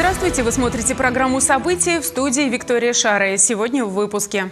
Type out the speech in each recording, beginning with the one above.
Здравствуйте! Вы смотрите программу «События», в студии Виктория Шарая. Сегодня в выпуске.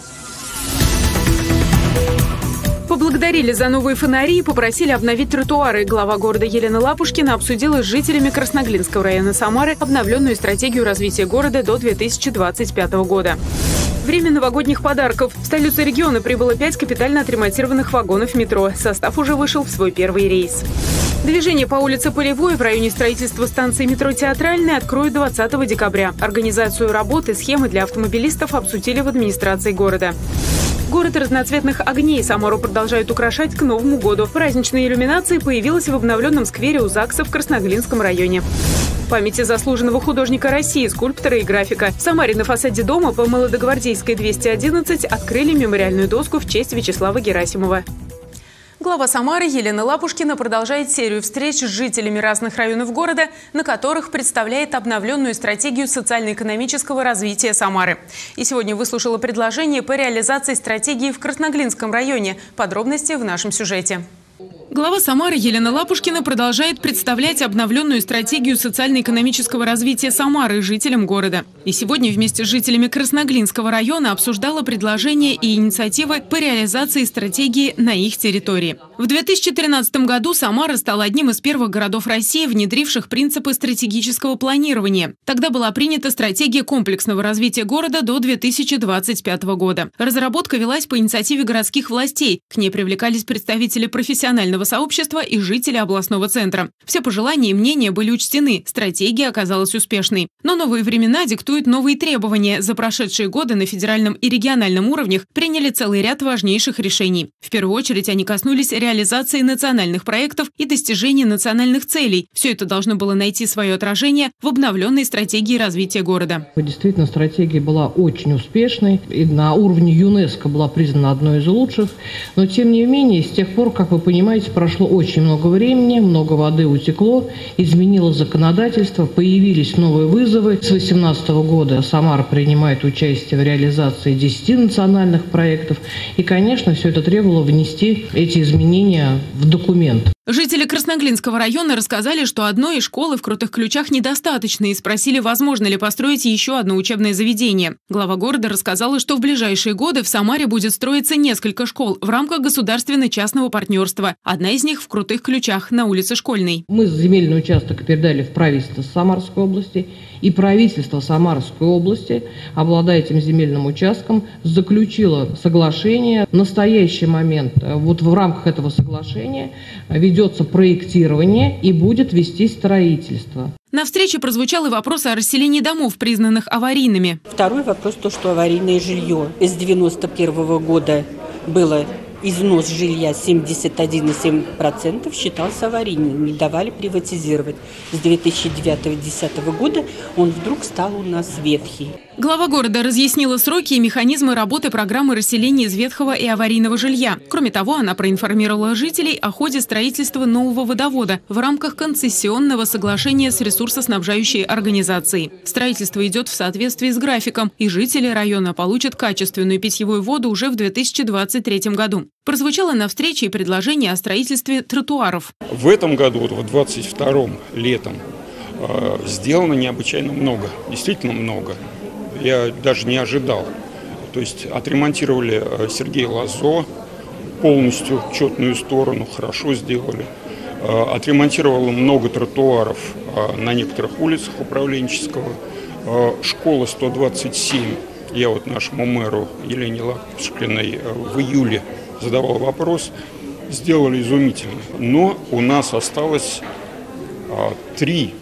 Поблагодарили за новые фонари и попросили обновить тротуары. Глава города Елена Лапушкина обсудила с жителями Красноглинского района Самары обновленную стратегию развития города до 2025 года. Время новогодних подарков. В столицу региона прибыло 5 капитально отремонтированных вагонов метро. Состав уже вышел в свой первый рейс. Движение по улице Полевой в районе строительства станции метро Театральная откроют 20 декабря. Организацию работы, схемы для автомобилистов обсудили в администрации города. Город разноцветных огней. Самару продолжают украшать к Новому году. Праздничная иллюминация появилась в обновленном сквере у ЗАГСа в Красноглинском районе. В памяти заслуженного художника России, скульптора и графика. В Самаре на фасаде дома по Молодогвардейской 211 открыли мемориальную доску в честь Вячеслава Герасимова. Глава Самары Елена Лапушкина продолжает серию встреч с жителями разных районов города, на которых представляет обновленную стратегию социально-экономического развития Самары. И сегодня выслушала предложение по реализации стратегии в Красноглинском районе. Подробности в нашем сюжете. Глава Самары Елена Лапушкина продолжает представлять обновленную стратегию социально-экономического развития Самары жителям города. И сегодня вместе с жителями Красноглинского района обсуждала предложения и инициативы по реализации стратегии на их территории. В 2013 году Самара стала одним из первых городов России, внедривших принципы стратегического планирования. Тогда была принята стратегия комплексного развития города до 2025 года. Разработка велась по инициативе городских властей. К ней привлекались представители профессионального сообщества и жители областного центра. Все пожелания и мнения были учтены. Стратегия оказалась успешной. Но новые времена диктуют новые требования. За прошедшие годы на федеральном и региональном уровнях приняли целый ряд важнейших решений. В первую очередь они коснулись реализации национальных проектов и достижения национальных целей. Все это должно было найти свое отражение в обновленной стратегии развития города. Действительно, стратегия была очень успешной и на уровне ЮНЕСКО была признана одной из лучших. Но тем не менее, с тех пор, как вы понимаете, прошло очень много времени, много воды утекло, изменилось законодательство, появились новые вызовы. С 2018 года Самара принимает участие в реализации 10 национальных проектов. И, конечно, все это требовало внести эти изменения в документ. Жители Красноглинского района рассказали, что одной школы в Крутых Ключах недостаточно, и спросили, возможно ли построить еще одно учебное заведение. Глава города рассказала, что в ближайшие годы в Самаре будет строиться несколько школ в рамках государственно-частного партнерства. Одна из них в Крутых Ключах на улице Школьной. Мы земельный участок передали в правительство Самарской области, и правительство Самарской области, обладая этим земельным участком, заключило соглашение. В настоящий момент вот в рамках этого соглашения ведется проектирование и будет вестись строительство. На встрече прозвучал и вопрос о расселении домов, признанных аварийными. Второй вопрос, то, что аварийное жилье. С 1991 года было износ жилья 71,7% считался аварийным, не давали приватизировать. С 2009-2010 года он вдруг стал у нас ветхий. Глава города разъяснила сроки и механизмы работы программы расселения из ветхого и аварийного жилья. Кроме того, она проинформировала жителей о ходе строительства нового водовода в рамках концессионного соглашения с ресурсоснабжающей организацией. Строительство идет в соответствии с графиком, и жители района получат качественную питьевую воду уже в 2023 году. Прозвучало на встрече и предложение о строительстве тротуаров. В этом году, вот в 22-м летом, сделано необычайно много, действительно много. Я даже не ожидал. То есть отремонтировали Сергей Лазо полностью четную сторону, хорошо сделали. Отремонтировало много тротуаров на некоторых улицах управленческого. Школа 127, я вот нашему мэру Елене Лапушкиной в июле задавал вопрос, сделали изумительно. Но у нас осталось 3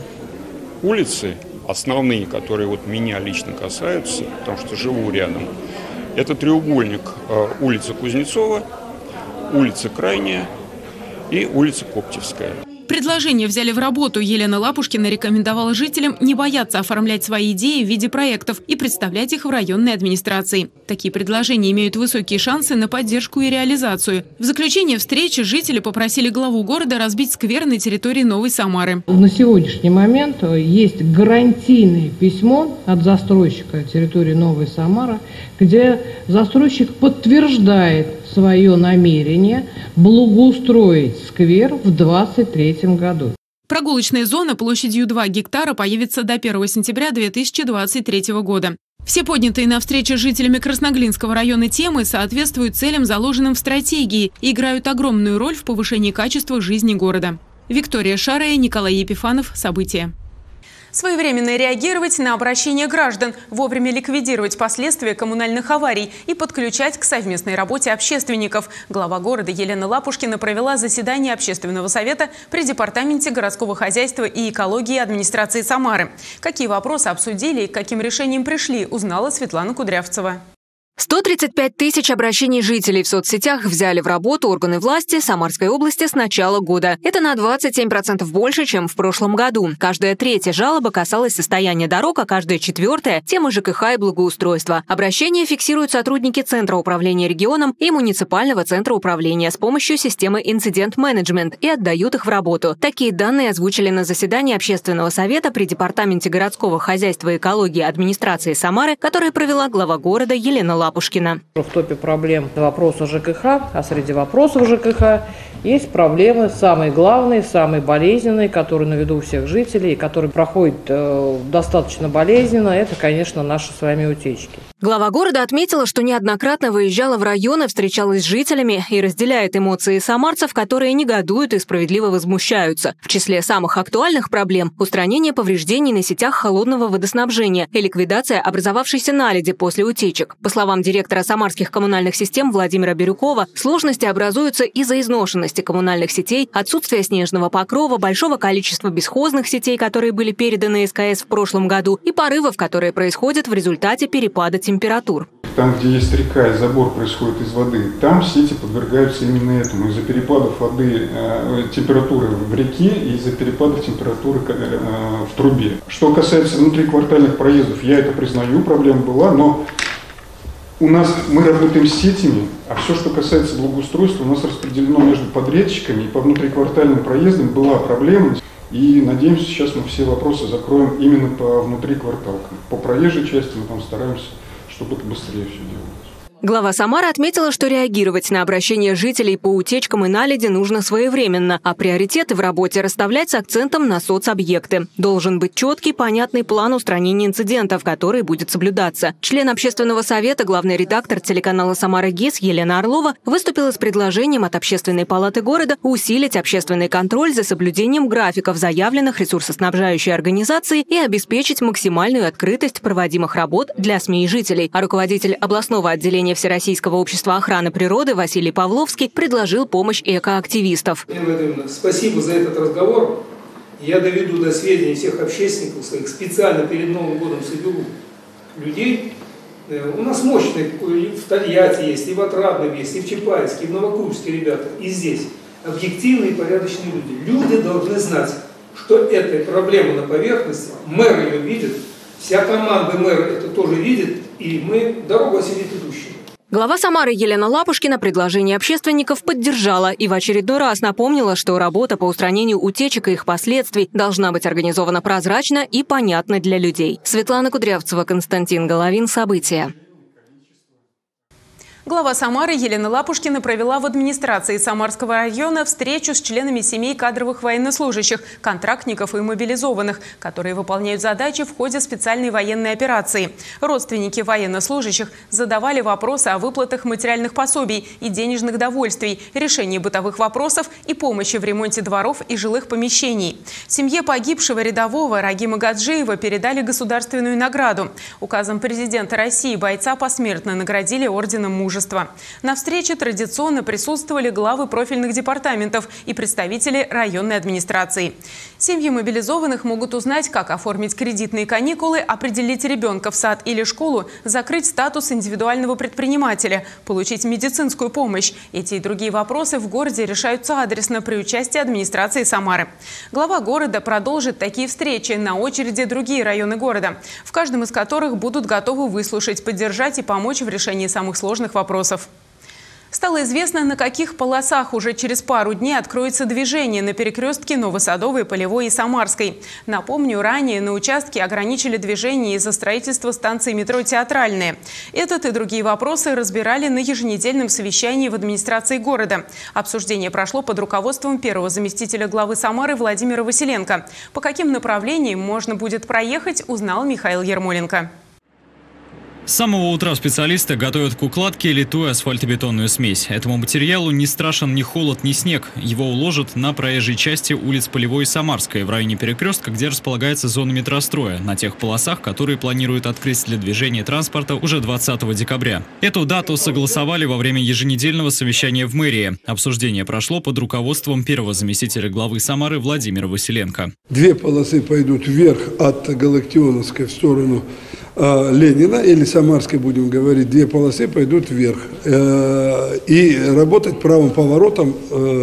улицы, основные, которые вот меня лично касаются, потому что живу рядом. Это треугольник: улица Кузнецова, улица Крайняя и улица Коптевская. Предложение взяли в работу. Елена Лапушкина рекомендовала жителям не бояться оформлять свои идеи в виде проектов и представлять их в районной администрации. Такие предложения имеют высокие шансы на поддержку и реализацию. В заключение встречи жители попросили главу города разбить сквер на территории Новой Самары. На сегодняшний момент есть гарантийное письмо от застройщика территории Новой Самары, где застройщик подтверждает свое намерение благоустроить сквер в 2023 году. Прогулочная зона площадью 2 гектара появится до 1 сентября 2023 года. Все поднятые на встрече с жителями Красноглинского района темы соответствуют целям, заложенным в стратегии, и играют огромную роль в повышении качества жизни города. Виктория Шарая, Николай Епифанов. События. Своевременно реагировать на обращения граждан, вовремя ликвидировать последствия коммунальных аварий и подключать к совместной работе общественников. Глава города Елена Лапушкина провела заседание общественного совета при Департаменте городского хозяйства и экологии администрации Самары. Какие вопросы обсудили и к каким решениям пришли, узнала Светлана Кудрявцева. 135 тысяч обращений жителей в соцсетях взяли в работу органы власти Самарской области с начала года. Это на 27% больше, чем в прошлом году. Каждая третья жалоба касалась состояния дорог, а каждая четвертая – темы ЖКХ и благоустройства. Обращения фиксируют сотрудники Центра управления регионом и муниципального центра управления с помощью системы инцидент-менеджмент и отдают их в работу. Такие данные озвучили на заседании общественного совета при Департаменте городского хозяйства и экологии администрации Самары, которое провела глава города Елена Лапушкина. В топе проблем вопроса ЖКХ, а среди вопросов ЖКХ есть проблемы самые главные, самые болезненные, которые на виду у всех жителей, и которые проходят достаточно болезненно. Это, конечно, наши с вами утечки. Глава города отметила, что неоднократно выезжала в районы, встречалась с жителями и разделяет эмоции самарцев, которые негодуют и справедливо возмущаются. В числе самых актуальных проблем – устранение повреждений на сетях холодного водоснабжения и ликвидация образовавшейся наледи после утечек. По словам директора самарских коммунальных систем Владимира Бирюкова, сложности образуются из-за изношенности коммунальных сетей, отсутствия снежного покрова, большого количества бесхозных сетей, которые были переданы СКС в прошлом году, и порывов, которые происходят в результате перепада температур. Там, где есть река и забор происходит из воды, там сети подвергаются именно этому. Из-за перепадов воды, температуры в реке и из-за перепадов температуры в трубе. Что касается внутриквартальных проездов, я это признаю, проблема была, но мы работаем с сетями, а все, что касается благоустройства, у нас распределено между подрядчиками, и по внутриквартальным проездам была проблема. И надеемся, сейчас мы все вопросы закроем именно по внутрикварталкам. По проезжей части мы там стараемся, чтобы это быстрее все делалось. Глава Самары отметила, что реагировать на обращения жителей по утечкам и наледи нужно своевременно, а приоритеты в работе расставлять с акцентом на соцобъекты. Должен быть четкий, понятный план устранения инцидентов, который будет соблюдаться. Член общественного совета, главный редактор телеканала «Самара ГИС» Елена Орлова выступила с предложением от Общественной палаты города усилить общественный контроль за соблюдением графиков заявленных ресурсоснабжающей организацией и обеспечить максимальную открытость проводимых работ для СМИ и жителей. А руководитель областного отделения Всероссийского общества охраны природы Василий Павловский предложил помощь экоактивистов. Спасибо за этот разговор. Я доведу до сведения всех общественников своих, специально перед Новым годом соберу людей. У нас мощные, в Тольятти есть, и в Отрадном есть, и в Чапаевске, и в Новокубске ребята, и здесь. Объективные и порядочные люди. Люди должны знать, что эта проблема на поверхности, мэр ее видит, вся команда мэра это тоже видит, и мы дорогу осилить идущие. Глава Самары Елена Лапушкина предложение общественников поддержала и в очередной раз напомнила, что работа по устранению утечек и их последствий должна быть организована прозрачно и понятно для людей. Светлана Кудрявцева, Константин Головин. События. Глава Самары Елена Лапушкина провела в администрации Самарского района встречу с членами семей кадровых военнослужащих, контрактников и мобилизованных, которые выполняют задачи в ходе специальной военной операции. Родственники военнослужащих задавали вопросы о выплатах материальных пособий и денежных довольствий, решении бытовых вопросов и помощи в ремонте дворов и жилых помещений. Семье погибшего рядового Рагима Гаджиева передали государственную награду. Указом президента России бойца посмертно наградили орденом Мужества. На встрече традиционно присутствовали главы профильных департаментов и представители районной администрации. Семьи мобилизованных могут узнать, как оформить кредитные каникулы, определить ребенка в сад или школу, закрыть статус индивидуального предпринимателя, получить медицинскую помощь. Эти и другие вопросы в городе решаются адресно при участии администрации Самары. Глава города продолжит такие встречи. На очереди другие районы города, в каждом из которых будут готовы выслушать, поддержать и помочь в решении самых сложных вопросов. Стало известно, на каких полосах уже через пару дней откроется движение на перекрестке Новосадовой, Полевой и Самарской. Напомню, ранее на участке ограничили движение из-за строительства станции метро «Театральная». Этот и другие вопросы разбирали на еженедельном совещании в администрации города. Обсуждение прошло под руководством первого заместителя главы Самары Владимира Василенко. По каким направлениям можно будет проехать, узнал Михаил Ермоленко. С самого утра специалисты готовят к укладке литую асфальтобетонную смесь. Этому материалу не страшен ни холод, ни снег. Его уложат на проезжей части улиц Полевой и Самарской в районе перекрестка, где располагается зона метростроя, на тех полосах, которые планируют открыть для движения транспорта уже 20 декабря. Эту дату согласовали во время еженедельного совещания в мэрии. Обсуждение прошло под руководством первого заместителя главы Самары Владимира Василенко. Две полосы пойдут вверх от Галактионовской в сторону Ленина, или Самарской, будем говорить, две полосы пойдут вверх. И работать правым поворотом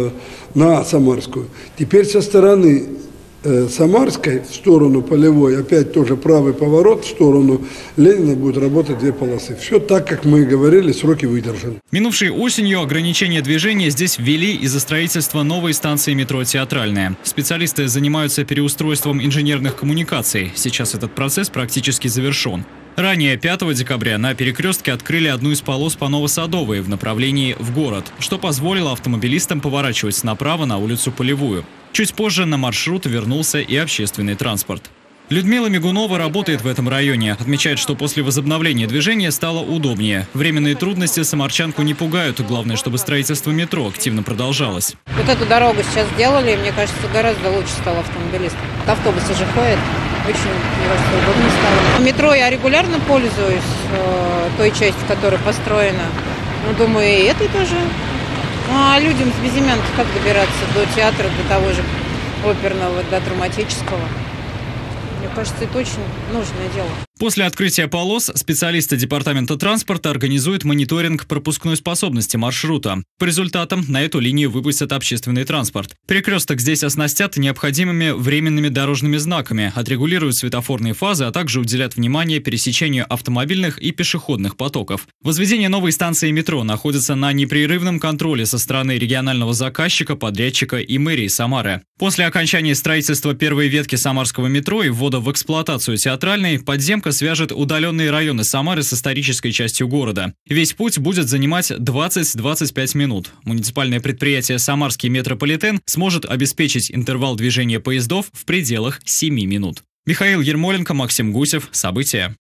на Самарскую. Теперь со стороны Самарской в сторону Полевой, опять тоже правый поворот в сторону Ленина, будет работать две полосы. Все так, как мы говорили, сроки выдержаны. Минувшей осенью ограничения движения здесь ввели из-за строительства новой станции метро «Театральная». Специалисты занимаются переустройством инженерных коммуникаций. Сейчас этот процесс практически завершен. Ранее, 5 декабря, на перекрестке открыли одну из полос по Новосадовой в направлении в город, что позволило автомобилистам поворачивать направо на улицу Полевую. Чуть позже на маршрут вернулся и общественный транспорт. Людмила Мигунова работает в этом районе. Отмечает, что после возобновления движения стало удобнее. Временные трудности самарчанку не пугают. Главное, чтобы строительство метро активно продолжалось. Вот эту дорогу сейчас сделали, мне кажется, гораздо лучше стало автомобилистам. Автобусы же ходят. Очень, мне кажется, удобно стало. Метро я регулярно пользуюсь, той частью, которая построена. Ну, думаю, и этой тоже. Ну, а людям с Безымянки как добираться до театра, до того же оперного, до драматического? Мне кажется, это очень нужное дело. После открытия полос специалисты департамента транспорта организуют мониторинг пропускной способности маршрута. По результатам на эту линию выпустят общественный транспорт. Перекресток здесь оснастят необходимыми временными дорожными знаками, отрегулируют светофорные фазы, а также уделят внимание пересечению автомобильных и пешеходных потоков. Возведение новой станции метро находится на непрерывном контроле со стороны регионального заказчика, подрядчика и мэрии Самары. После окончания строительства первой ветки самарского метро и ввода в эксплуатацию Театральной, подземка свяжет удаленные районы Самары с исторической частью города. Весь путь будет занимать 20-25 минут. Муниципальное предприятие «Самарский метрополитен» сможет обеспечить интервал движения поездов в пределах 7 минут. Михаил Ермоленко, Максим Гусев. События.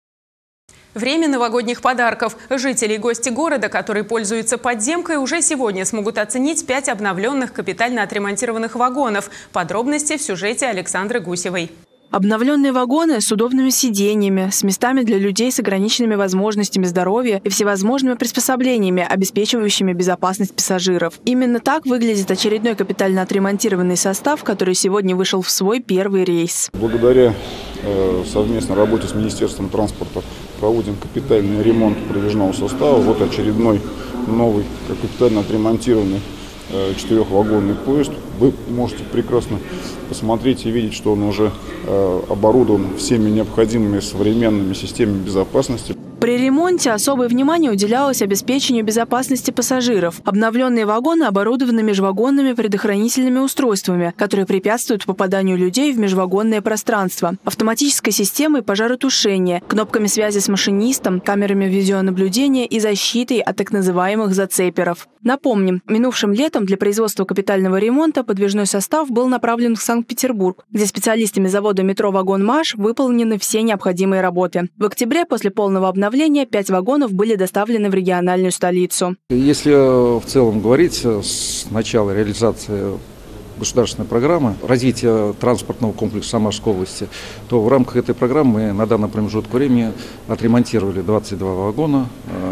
Время новогодних подарков. Жители и гости города, которые пользуются подземкой, уже сегодня смогут оценить 5 обновленных капитально отремонтированных вагонов. Подробности в сюжете Александры Гусевой. Обновленные вагоны с удобными сиденьями, с местами для людей с ограниченными возможностями здоровья и всевозможными приспособлениями, обеспечивающими безопасность пассажиров. Именно так выглядит очередной капитально отремонтированный состав, который сегодня вышел в свой первый рейс. Благодаря совместной работе с Министерством транспорта проводим капитальный ремонт подвижного состава. Вот очередной новый капитально отремонтированный 4-вагонный поезд. Вы можете прекрасно посмотреть и видеть, что он уже оборудован всеми необходимыми современными системами безопасности. При ремонте особое внимание уделялось обеспечению безопасности пассажиров. Обновленные вагоны оборудованы межвагонными предохранительными устройствами, которые препятствуют попаданию людей в межвагонное пространство, автоматической системой пожаротушения, кнопками связи с машинистом, камерами видеонаблюдения и защитой от так называемых зацеперов. Напомним, минувшим летом для производства капитального ремонта подвижной состав был направлен в Санкт-Петербург, где специалистами завода метро «Вагонмаш» выполнены все необходимые работы. В октябре после полного обновления 5 вагонов были доставлены в региональную столицу. Если в целом говорить, с начала реализации государственной программы развития транспортного комплекса Самарской области, то в рамках этой программы мы на данный промежуток времени отремонтировали 22 вагона,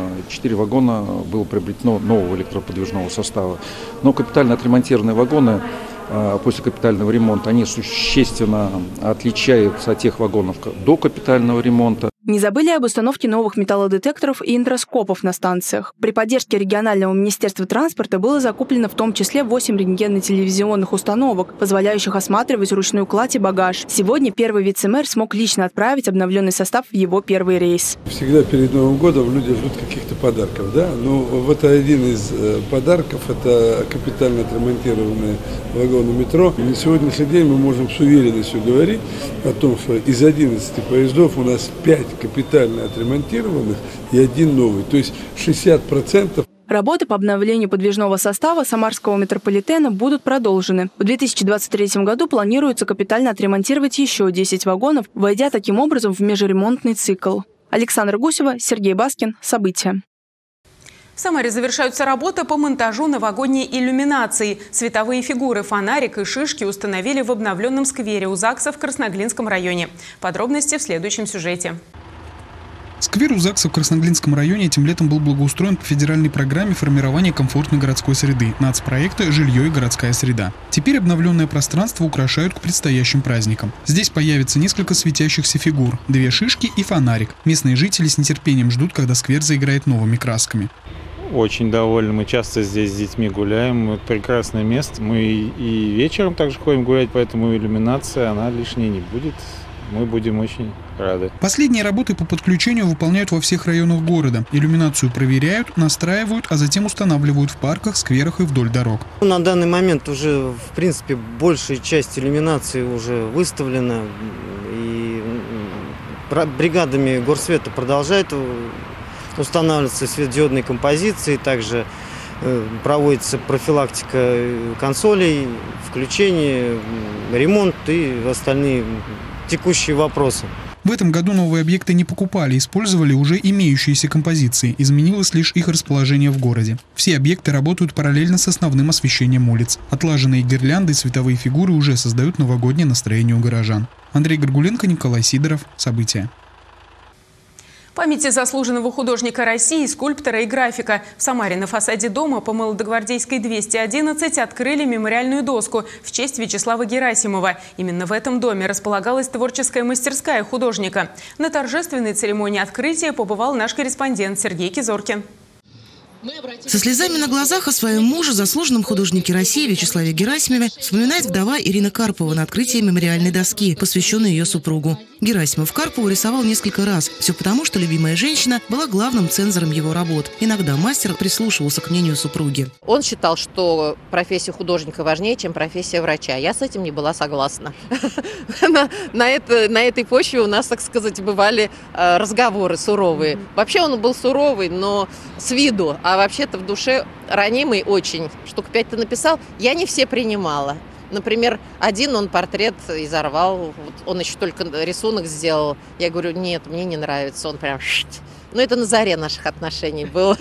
4 вагона было приобретено нового электроподвижного состава. Но капитально отремонтированные вагоны после капитального ремонта, они существенно отличаются от тех вагонов до капитального ремонта. Не забыли об установке новых металлодетекторов и интроскопов на станциях. При поддержке регионального министерства транспорта было закуплено в том числе 8 рентгенно-телевизионных установок, позволяющих осматривать ручную кладь и багаж. Сегодня первый вице-мэр смог лично отправить обновленный состав в его первый рейс. Всегда перед Новым годом люди ждут каких-то подарков, да? Но вот один из подарков – это капитально отремонтированные вагоны метро. И на сегодняшний день мы можем с уверенностью говорить о том, что из 11 поездов у нас 5 капитально отремонтированных и 1 новый, то есть 60%. Работы по обновлению подвижного состава Самарского метрополитена будут продолжены. В 2023 году планируется капитально отремонтировать еще 10 вагонов, войдя таким образом в межремонтный цикл. Александра Гусева, Сергей Баскин. События. В Самаре завершаются работы по монтажу новогодней иллюминации. Световые фигуры, фонарик и шишки установили в обновленном сквере у ЗАГСа в Красноглинском районе. Подробности в следующем сюжете. Сквер у ЗАГСа в Красноглинском районе этим летом был благоустроен по федеральной программе формирования комфортной городской среды нацпроекта «Жилье и городская среда». Теперь обновленное пространство украшают к предстоящим праздникам. Здесь появится несколько светящихся фигур, 2 шишки и фонарик. Местные жители с нетерпением ждут, когда сквер заиграет новыми красками. Очень довольны. Мы часто здесь с детьми гуляем. Это прекрасное место. Мы и вечером также ходим гулять, поэтому иллюминация, она лишней не будет. Мы будем очень рады. Последние работы по подключению выполняют во всех районах города. Иллюминацию проверяют, настраивают, а затем устанавливают в парках, скверах и вдоль дорог. На данный момент уже, в принципе, большая часть иллюминации уже выставлена. И бригадами горсвета продолжают устанавливаться светодиодные композиции. Также проводится профилактика консолей, включение, ремонт и остальные текущие вопросы. В этом году новые объекты не покупали, использовали уже имеющиеся композиции. Изменилось лишь их расположение в городе. Все объекты работают параллельно с основным освещением улиц. Отлаженные гирлянды и световые фигуры уже создают новогоднее настроение у горожан. Андрей Горгуленко, Николай Сидоров. События. Памяти заслуженного художника России, скульптора и графика. В Самаре на фасаде дома по Молодогвардейской 211 открыли мемориальную доску в честь Вячеслава Герасимова. Именно в этом доме располагалась творческая мастерская художника. На торжественной церемонии открытия побывал наш корреспондент Сергей Кизоркин. Со слезами на глазах о своем муже, заслуженном художнике России Вячеславе Герасимове, вспоминает вдова Ирина Карпова на открытии мемориальной доски, посвященной ее супругу. Герасимов Карпову рисовал несколько раз. Все потому, что любимая женщина была главным цензором его работ. Иногда мастер прислушивался к мнению супруги. Он считал, что профессия художника важнее, чем профессия врача. Я с этим не была согласна. На этой почве у нас, так сказать, бывали разговоры суровые. Вообще он был суровый, но с виду. А вообще-то в душе ранимый очень. Штук 5 написал, я не все принимала. Например, один он портрет изорвал, вот он еще только рисунок сделал. Я говорю, нет, мне не нравится, он прям... Ну, это на заре наших отношений было.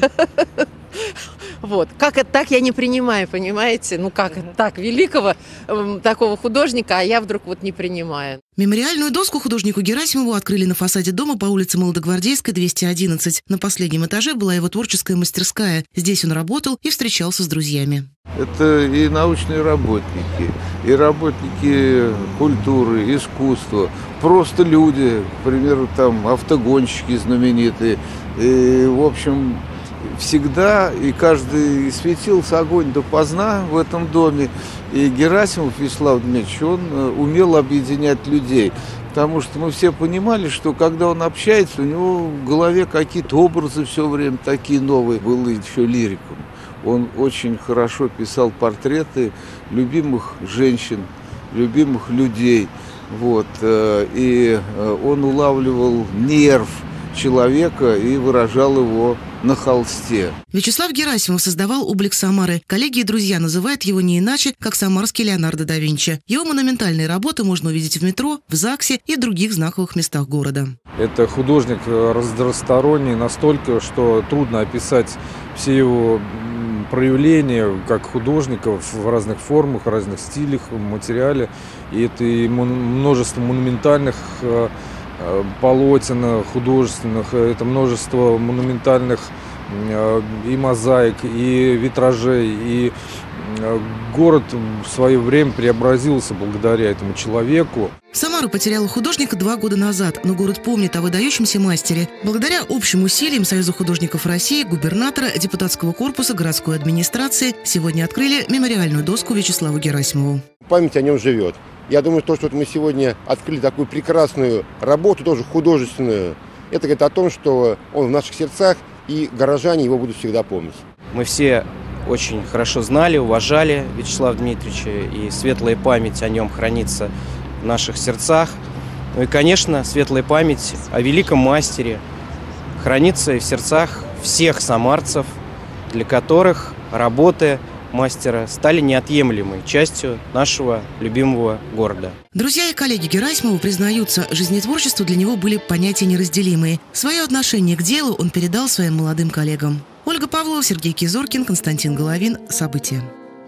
Вот. Как это так, я не принимаю, понимаете? Ну, как это так, великого такого художника, а я вдруг вот не принимаю. Мемориальную доску художнику Герасимову открыли на фасаде дома по улице Молодогвардейской, 211. На последнем этаже была его творческая мастерская. Здесь он работал и встречался с друзьями. Это и научные работники, и работники культуры, искусства, просто люди, к примеру, там автогонщики знаменитые. И, в общем, всегда и каждый светился огонь допоздна в этом доме. И Герасимов Вячеслав Дмитриевич, он умел объединять людей. Потому что мы все понимали, что когда он общается, у него в голове какие-то образы все время такие новые. Был еще лириком. Он очень хорошо писал портреты любимых женщин, любимых людей. Вот. И он улавливал нерв человека и выражал его на холсте. Вячеслав Герасимов создавал облик Самары. Коллеги и друзья называют его не иначе, как самарский Леонардо да Винчи. Его монументальные работы можно увидеть в метро, в ЗАГСе и других знаковых местах города. Это художник разносторонний настолько, что трудно описать все его проявления как художника в разных формах, в разных стилях, в материале. И это и множество монументальных полотен художественных, это множество монументальных и мозаик, и витражей, и город в свое время преобразился благодаря этому человеку. Самара потеряла художника 2 года назад, но город помнит о выдающемся мастере. Благодаря общим усилиям Союза художников России, губернатора, депутатского корпуса, городской администрации сегодня открыли мемориальную доску Вячеславу Герасимову. Память о нем живет. Я думаю, что мы сегодня открыли такую прекрасную работу, тоже художественную, это говорит о том, что он в наших сердцах, и горожане его будут всегда помнить. Мы все очень хорошо знали, уважали Вячеслава Дмитриевича, и светлая память о нем хранится в наших сердцах. Ну и, конечно, светлая память о великом мастере хранится и в сердцах всех самарцев, для которых работы мастера стали неотъемлемой частью нашего любимого города. Друзья и коллеги Герасимова признаются, жизнетворчество для него были понятия неразделимые. Свое отношение к делу он передал своим молодым коллегам. Ольга Павлова, Сергей Кизоркин, Константин Головин. События.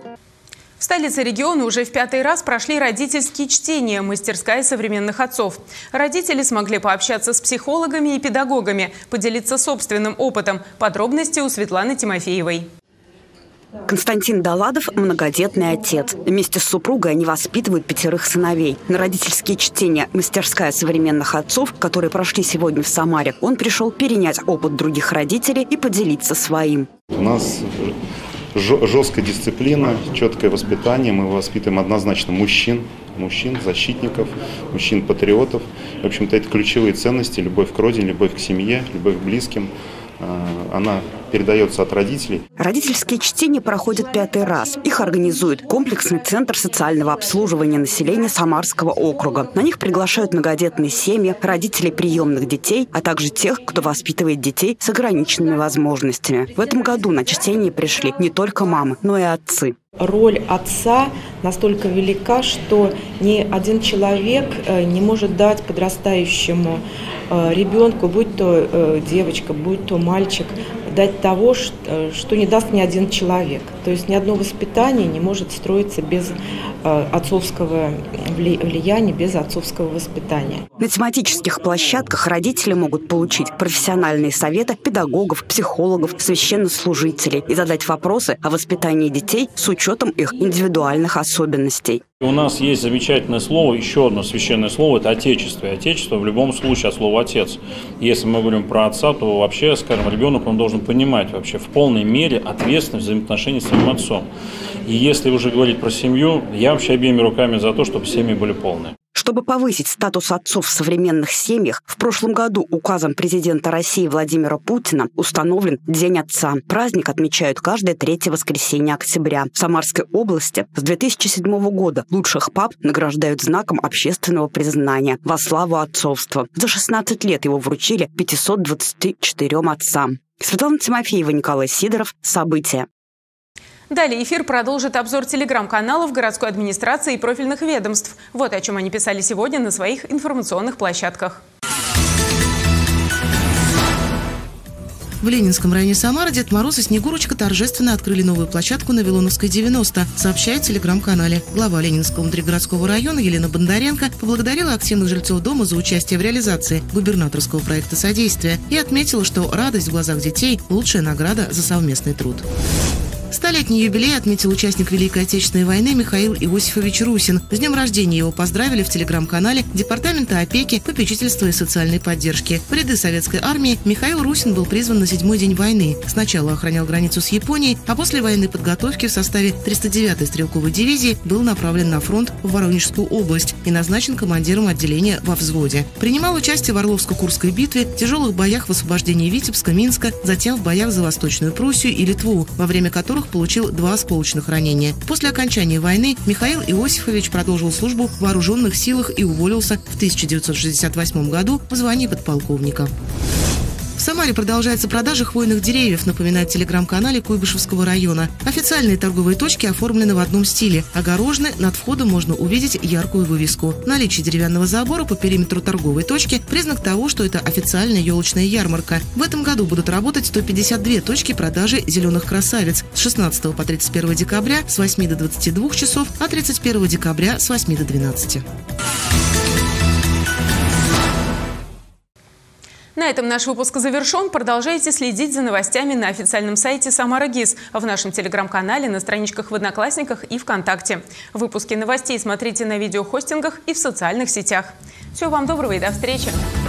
В столице региона уже в 5-й раз прошли родительские чтения «Мастерская современных отцов». Родители смогли пообщаться с психологами и педагогами, поделиться собственным опытом. Подробности у Светланы Тимофеевой. Константин Доладов – многодетный отец. Вместе с супругой они воспитывают 5 сыновей. На родительские чтения «Мастерская современных отцов», которые прошли сегодня в Самаре, он пришел перенять опыт других родителей и поделиться своим. У нас жесткая дисциплина, четкое воспитание. Мы воспитываем однозначно мужчин, защитников, мужчин-патриотов. В общем-то, это ключевые ценности: любовь к родине, любовь к семье, любовь к близким. Она передается от родителей. Родительские чтения проходят 5-й раз. Их организует комплексный центр социального обслуживания населения Самарского округа. На них приглашают многодетные семьи, родителей приемных детей, а также тех, кто воспитывает детей с ограниченными возможностями. В этом году на чтение пришли не только мамы, но и отцы. Роль отца настолько велика, что ни один человек не может дать подрастающему ребенку, будь то девочка, будь то мальчик, дать того, что не даст ни один человек. То есть ни одно воспитание не может строиться без отцовского влияния, без отцовского воспитания. На тематических площадках родители могут получить профессиональные советы педагогов, психологов, священнослужителей и задать вопросы о воспитании детей с учетом их индивидуальных особенностей. У нас есть замечательное слово, еще одно священное слово – это отечество. И отечество в любом случае от слова «отец». Если мы говорим про отца, то вообще, скажем, ребенок, он должен понимать вообще в полной мере ответственность взаимоотношений с своим отцом. И если уже говорить про семью, я вообще обеими руками за то, чтобы семьи были полные. Чтобы повысить статус отцов в современных семьях, в прошлом году указом президента России Владимира Путина установлен День отца. Праздник отмечают каждое 3-е воскресенье октября. В Самарской области с 2007 года лучших пап награждают знаком общественного признания во славу отцовства. За 16 лет его вручили 524 отцам. Светлана Тимофеева, Николай Сидоров. События. Далее эфир продолжит обзор телеграм-каналов городской администрации и профильных ведомств. Вот о чем они писали сегодня на своих информационных площадках. В Ленинском районе Самары Дед Мороз и Снегурочка торжественно открыли новую площадку на Вилоновской, 90, сообщает в телеграм-канале. Глава Ленинского внутригородского района Елена Бондаренко поблагодарила активных жильцов дома за участие в реализации губернаторского проекта содействия и отметила, что радость в глазах детей – лучшая награда за совместный труд. 100-летний юбилей отметил участник Великой Отечественной войны Михаил Иосифович Русин. С днем рождения его поздравили в телеграм-канале Департамента опеки, попечительства и социальной поддержки. В ряды советской армии Михаил Русин был призван на 7-й день войны. Сначала охранял границу с Японией, а после военной подготовки в составе 309-й стрелковой дивизии был направлен на фронт в Воронежскую область и назначен командиром отделения во взводе. Принимал участие в Орловско-Курской битве, в тяжелых боях в освобождении Витебска, Минска, затем в боях за Восточную Пруссию и Литву, во время которых получил 2 осколочных ранения. После окончания войны Михаил Иосифович продолжил службу в вооруженных силах и уволился в 1968 году в звании подполковника. В Самаре продолжается продажа хвойных деревьев, напоминает телеграм-канале Куйбышевского района. Официальные торговые точки оформлены в одном стиле. Огорожены, над входом можно увидеть яркую вывеску. Наличие деревянного забора по периметру торговой точки – признак того, что это официальная елочная ярмарка. В этом году будут работать 152 точки продажи зеленых красавиц с 16 по 31 декабря с 8 до 22 часов, а 31 декабря с 8 до 12. На этом наш выпуск завершен. Продолжайте следить за новостями на официальном сайте Самара ГИС, в нашем телеграм-канале, на страничках в Одноклассниках и ВКонтакте. Выпуски новостей смотрите на видеохостингах и в социальных сетях. Всего вам доброго и до встречи!